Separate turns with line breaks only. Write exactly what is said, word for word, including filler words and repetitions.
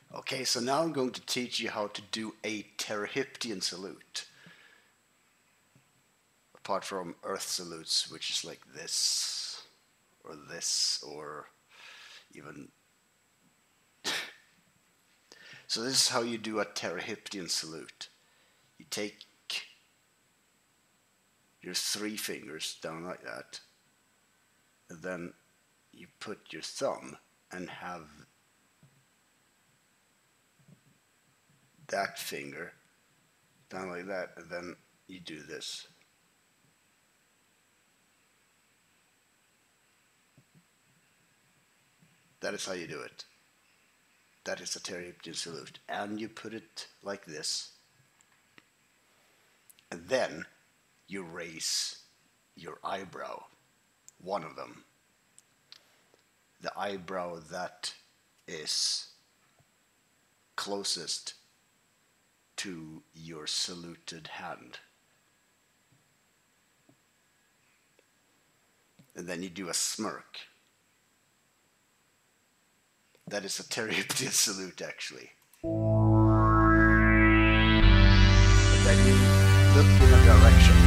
Okay, so now I'm going to teach you how to do a Pterohyptian salute. Apart from Earth salutes, which is like this, or this, or even... So this is how you do a Pterohyptian salute. You take your three fingers down like that, and then you put your thumb and have that finger down like that, and then you do this. That is how you do it. That is a Pterohyptian salute. And you put it like this. And then you raise your eyebrow, one of them. The eyebrow that is closest to your saluted hand. And then you do a smirk. That is a Pterohyptian salute, actually. And then you look in a direction.